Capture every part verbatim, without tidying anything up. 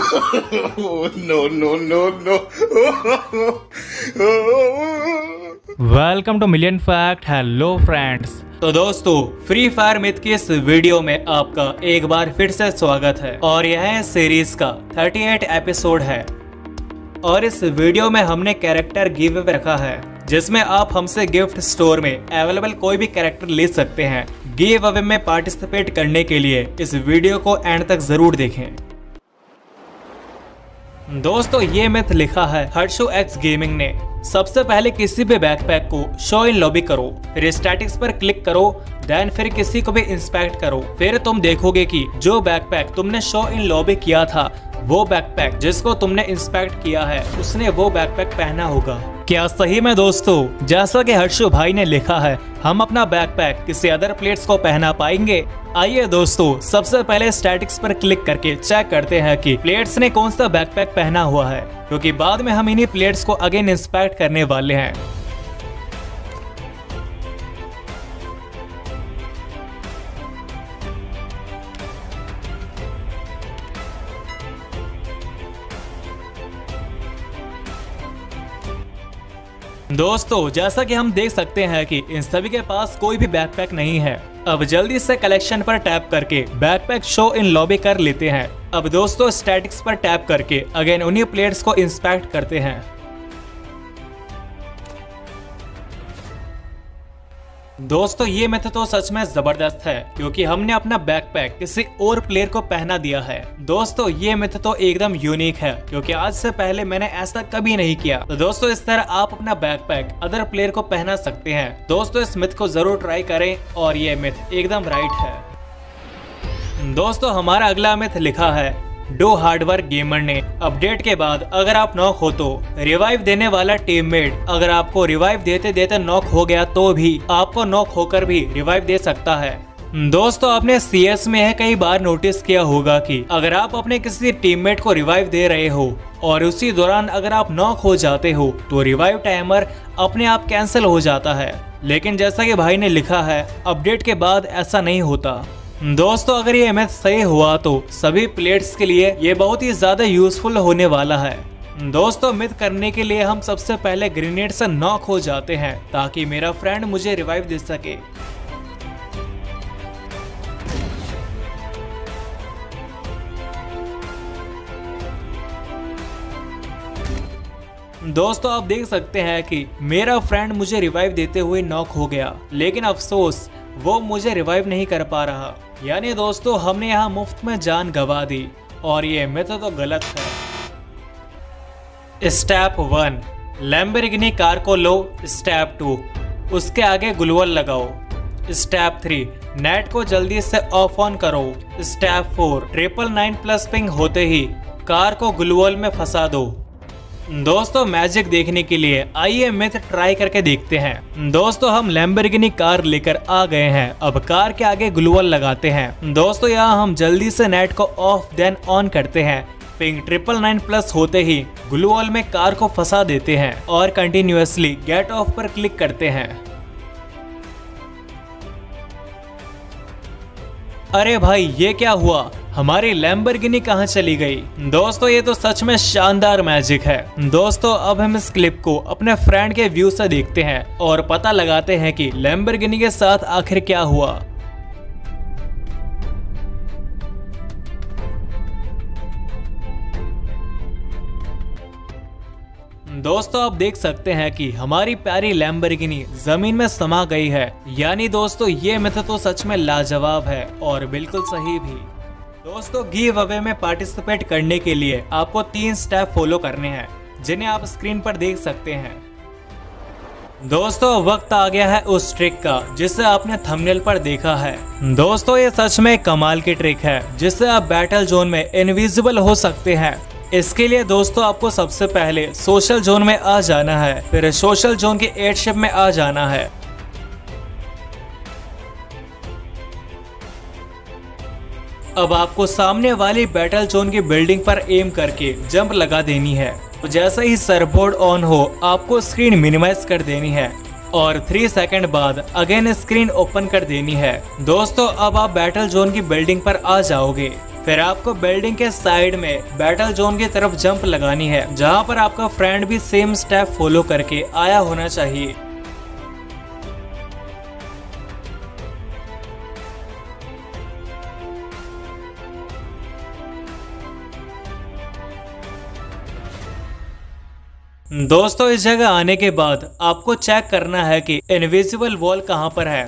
No, no, no, no. Welcome to million fact. Hello friends. तो दोस्तों, free fire myth की इस video में आपका एक बार फिर से स्वागत है और यह सीरीज का अड़तीस एपिसोड है। और इस वीडियो में हमने कैरेक्टर गिव अवे रखा है जिसमें आप हमसे गिफ्ट स्टोर में अवेलेबल कोई भी कैरेक्टर ले सकते हैं। गिव अवे में पार्टिसिपेट करने के लिए इस वीडियो को एंड तक जरूर देखें। दोस्तों, ये मिथ लिखा है हर्षो एक्स गेमिंग ने। सबसे पहले किसी भी बैकपैक को शो इन लॉबी करो, फिर स्टैटिक्स पर क्लिक करो, देन फिर किसी को भी इंस्पेक्ट करो। फिर तुम देखोगे कि जो बैकपैक तुमने शो इन लॉबी किया था, वो बैकपैक जिसको तुमने इंस्पेक्ट किया है उसने वो बैकपैक पहना होगा। क्या सही में दोस्तों, जैसा कि हर्षो भाई ने लिखा है, हम अपना बैकपैक किसी अदर प्लेयर्स को पहना पाएंगे? आइए दोस्तों, सबसे पहले स्टैटिक्स पर क्लिक करके चेक करते हैं कि प्लेयर्स ने कौन सा बैकपैक पहना हुआ है, क्योंकि बाद में हम इन्हीं प्लेयर्स को अगेन इंस्पेक्ट करने वाले हैं। दोस्तों, जैसा कि हम देख सकते हैं कि इन सभी के पास कोई भी बैकपैक नहीं है। अब जल्दी से कलेक्शन पर टैप करके बैकपैक शो इन लॉबी कर लेते हैं। अब दोस्तों, स्टैटिक्स पर टैप करके अगेन उन्हीं प्लेयर्स को इंस्पेक्ट करते हैं। दोस्तों, ये मेथड तो सच में जबरदस्त है क्योंकि हमने अपना बैकपैक किसी और प्लेयर को पहना दिया है। दोस्तों, ये मेथड तो एकदम यूनिक है क्योंकि आज से पहले मैंने ऐसा कभी नहीं किया। तो दोस्तों, इस तरह आप अपना बैकपैक अदर प्लेयर को पहना सकते हैं। दोस्तों, इस मिथ को जरूर ट्राई करें और ये मिथ एकदम राइट है। दोस्तों, हमारा अगला मिथ लिखा है डो हार्डवर्क गेमर ने। अपडेट के बाद अगर आप नॉक हो तो रिवाइव देने वाला टीममेट अगर आपको रिवाइव देते देते नॉक हो गया तो भी आपको नॉक होकर भी रिवाइव दे सकता है। दोस्तों, आपने सी एस में कई बार नोटिस किया होगा कि अगर आप अपने किसी टीममेट को रिवाइव दे रहे हो और उसी दौरान अगर आप नॉक हो जाते हो तो रिवाइव टाइमर अपने आप कैंसिल हो जाता है। लेकिन जैसा कि भाई ने लिखा है, अपडेट के बाद ऐसा नहीं होता। दोस्तों, अगर ये मिथ सही हुआ तो सभी प्लेयर्स के लिए ये बहुत ही ज्यादा यूजफुल होने वाला है। दोस्तों, मिथ करने के लिए हम सबसे पहले ग्रेनेड से नॉक हो जाते हैं ताकि मेरा फ्रेंड मुझे रिवाइव दे सके। दोस्तों, आप देख सकते हैं कि मेरा फ्रेंड मुझे रिवाइव देते हुए नॉक हो गया, लेकिन अफसोस वो मुझे रिवाइव नहीं कर पा रहा। यानी दोस्तों, हमने यहाँ मुफ्त में जान गवा दी और ये मेथड तो गलत है। स्टेप वन, लैम्बोर्गिनी कार को लो। स्टेप टू, उसके आगे ग्लूवॉल लगाओ। स्टेप थ्री, नेट को जल्दी से ऑफ ऑन करो। Step four, triple nine plus ping होते ही कार को ग्लूवॉल में फंसा दो। दोस्तों, मैजिक देखने के लिए आइए मिथ ट्राई करके देखते हैं। दोस्तों, हम लैम्बोर्गिनी कार लेकर आ गए हैं। अब कार के आगे ग्लूवॉल लगाते हैं। दोस्तों, यहाँ हम जल्दी से नेट को ऑफ देन ऑन करते हैं। पिंग ट्रिपल नाइन प्लस होते ही ग्लूवॉल में कार को फंसा देते हैं और कंटिन्यूअसली गेट ऑफ पर क्लिक करते हैं। अरे भाई, ये क्या हुआ? हमारी लैम्बोर्गिनी कहाँ चली गई? दोस्तों, ये तो सच में शानदार मैजिक है। दोस्तों, अब हम इस क्लिप को अपने फ्रेंड के व्यू से देखते हैं और पता लगाते हैं कि लैम्बोर्गिनी के साथ आखिर क्या हुआ। दोस्तों, आप देख सकते हैं कि हमारी प्यारी लैम्बोर्गिनी जमीन में समा गई है। यानी दोस्तों, ये मेथड तो सच में लाजवाब है और बिल्कुल सही भी। दोस्तों, गिव अवे में पार्टिसिपेट करने के लिए आपको तीन स्टेप फॉलो करने हैं जिन्हें आप स्क्रीन पर देख सकते हैं। दोस्तों, वक्त आ गया है उस ट्रिक का जिसे आपने थंबनेल पर देखा है। दोस्तों, ये सच में कमाल की ट्रिक है जिससे आप बैटल जोन में इनविजिबल हो सकते हैं। इसके लिए दोस्तों, आपको सबसे पहले सोशल जोन में आ जाना है, फिर सोशल जोन के एट शिप में आ जाना है। अब आपको सामने वाली बैटल जोन की बिल्डिंग पर एम करके जंप लगा देनी है। तो जैसे ही सरबोर्ड ऑन हो, आपको स्क्रीन मिनिमाइज कर देनी है और थ्री सेकंड बाद अगेन स्क्रीन ओपन कर देनी है। दोस्तों, अब आप बैटल जोन की बिल्डिंग पर आ जाओगे फिर आपको बिल्डिंग के साइड में बैटल जोन की तरफ जंप लगानी है, जहां पर आपका फ्रेंड भी सेम स्टेप फॉलो करके आया होना चाहिए। दोस्तों इस जगह आने के बाद आपको चेक करना है कि इनविजिबल वॉल कहां पर है।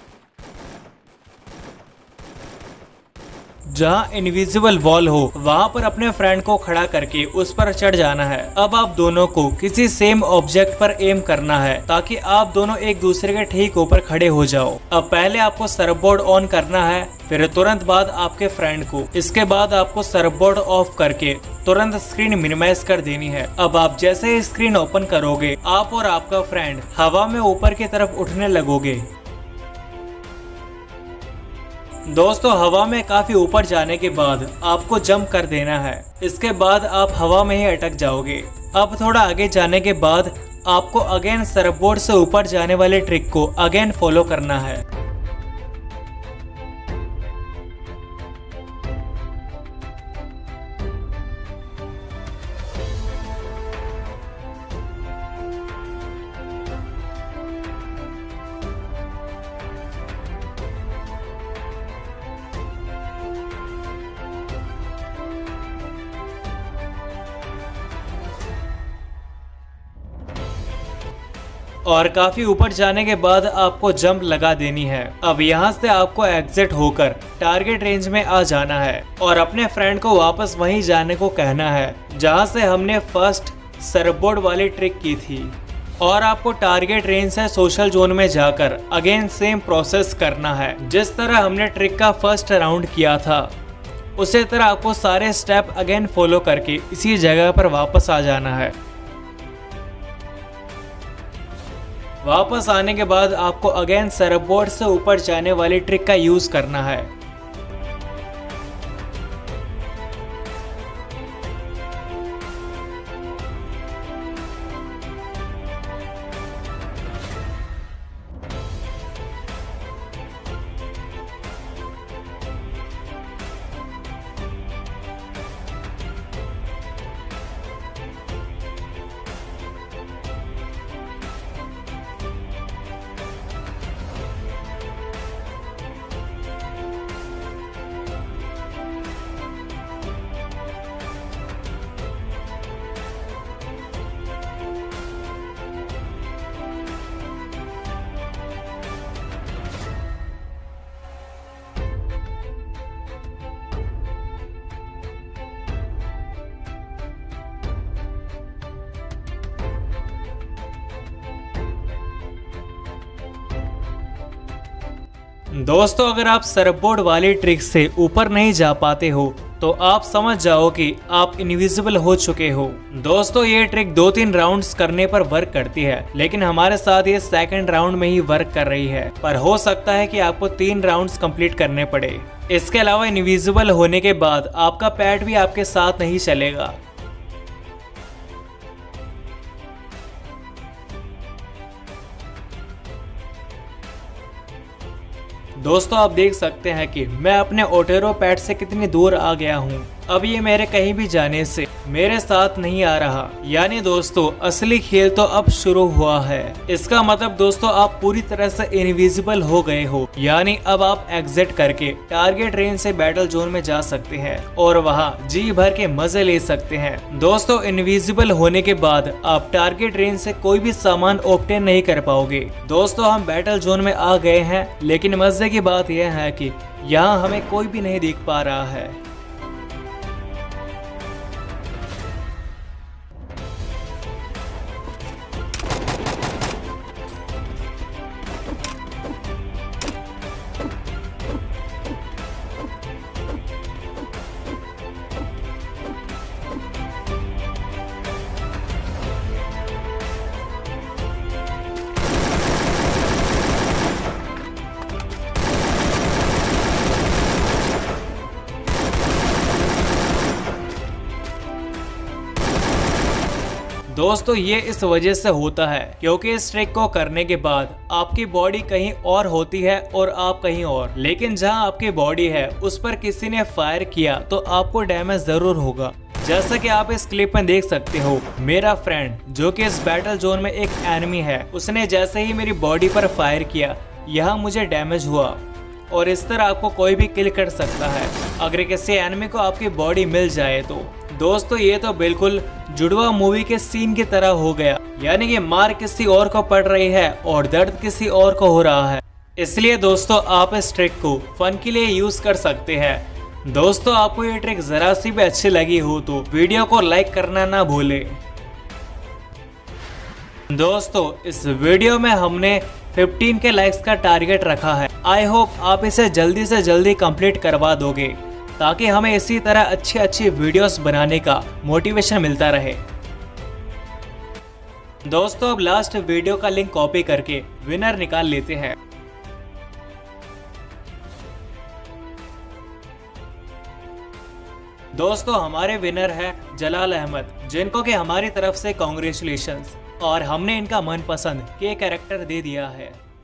जहां इनविजिबल वॉल हो वहां पर अपने फ्रेंड को खड़ा करके उस पर चढ़ जाना है। अब आप दोनों को किसी सेम ऑब्जेक्ट पर एम करना है ताकि आप दोनों एक दूसरे के ठीक ऊपर खड़े हो जाओ। अब पहले आपको सर्फबोर्ड ऑन करना है, फिर तुरंत बाद आपके फ्रेंड को। इसके बाद आपको सर्फबोर्ड ऑफ करके तुरंत स्क्रीन मिनिमाइज कर देनी है। अब आप जैसे ही स्क्रीन ओपन करोगे, आप और आपका फ्रेंड हवा में ऊपर की तरफ उठने लगोगे। दोस्तों हवा में काफी ऊपर जाने के बाद आपको जंप कर देना है। इसके बाद आप हवा में ही अटक जाओगे। अब थोड़ा आगे जाने के बाद आपको अगेन सर्फबोर्ड से ऊपर जाने वाले ट्रिक को अगेन फॉलो करना है। और काफी ऊपर जाने के बाद आपको जंप लगा देनी है। अब यहाँ से आपको एग्जिट होकर टारगेट रेंज में आ जाना है और अपने फ्रेंड को वापस वहीं जाने को कहना है जहाँ से हमने फर्स्ट सर्फबोर्ड वाली ट्रिक की थी। और आपको टारगेट रेंज से सोशल जोन में जाकर अगेन सेम प्रोसेस करना है। जिस तरह हमने ट्रिक का फर्स्ट राउंड किया था उसी तरह आपको सारे स्टेप अगेन फॉलो करके इसी जगह पर वापस आ जाना है। वापस आने के बाद आपको अगेन सर्फबोर्ड से ऊपर जाने वाली ट्रिक का यूज करना है। दोस्तों अगर आप सर्फबोर्ड वाली ट्रिक से ऊपर नहीं जा पाते हो तो आप समझ जाओ कि आप इनविजिबल हो चुके हो। दोस्तों ये ट्रिक दो तीन राउंड्स करने पर वर्क करती है, लेकिन हमारे साथ ये सेकंड राउंड में ही वर्क कर रही है। पर हो सकता है कि आपको तीन राउंड्स कंप्लीट करने पड़े। इसके अलावा इनविजिबल होने के बाद आपका पैट भी आपके साथ नहीं चलेगा। दोस्तों आप देख सकते हैं कि मैं अपने ओटेरो पैड से कितनी दूर आ गया हूँ। अब ये मेरे कहीं भी जाने से मेरे साथ नहीं आ रहा। यानी दोस्तों असली खेल तो अब शुरू हुआ है। इसका मतलब दोस्तों आप पूरी तरह से इनविजिबल हो गए हो। यानी अब आप एग्जिट करके टारगेट रेंज से बैटल जोन में जा सकते हैं और वहाँ जी भर के मजे ले सकते हैं। दोस्तों इनविजिबल होने के बाद आप टारगेट रेंज से कोई भी सामान ऑब्टेन नहीं कर पाओगे। दोस्तों हम बैटल जोन में आ गए हैं, लेकिन मजे की बात यह है कि यहाँ हमें कोई भी नहीं दिख पा रहा है। दोस्तों ये इस वजह से होता है क्योंकि इस ट्रिक को करने के बाद आपकी बॉडी कहीं और होती है और आप कहीं और, लेकिन जहां आपकी बॉडी है उस पर किसी ने फायर किया तो आपको डैमेज जरूर होगा। जैसा कि आप इस क्लिप में देख सकते हो, मेरा फ्रेंड जो कि इस बैटल जोन में एक एनिमी है, उसने जैसे ही मेरी बॉडी पर फायर किया यहाँ मुझे डैमेज हुआ। और इस तरह आपको कोई भी किल कर सकता है अगर किसी एनिमी को आपकी बॉडी मिल जाए तो। दोस्तों ये तो बिल्कुल जुड़वा मूवी के सीन की तरह हो गया, यानी कि मार किसी और को पड़ रही है और दर्द किसी और को हो रहा है। इसलिए दोस्तों आप इस ट्रिक को फन के लिए यूज कर सकते हैं। दोस्तों आपको ये ट्रिक जरा सी भी अच्छी लगी हो तो वीडियो को लाइक करना ना भूले। दोस्तों इस वीडियो में हमने पंद्रह के लाइक्स का टारगेट रखा है। आई होप आप इसे जल्दी से जल्दी कंप्लीट करवा दोगे ताकि हमें इसी तरह अच्छी अच्छी वीडियोस बनाने का मोटिवेशन मिलता रहे। दोस्तों अब लास्ट वीडियो का लिंक कॉपी करके विनर निकाल लेते हैं। दोस्तों हमारे विनर है जलाल अहमद, जिनको कि हमारी तरफ से कॉन्ग्रेचुलेशंस, और हमने इनका मनपसंद के कैरेक्टर दे दिया है।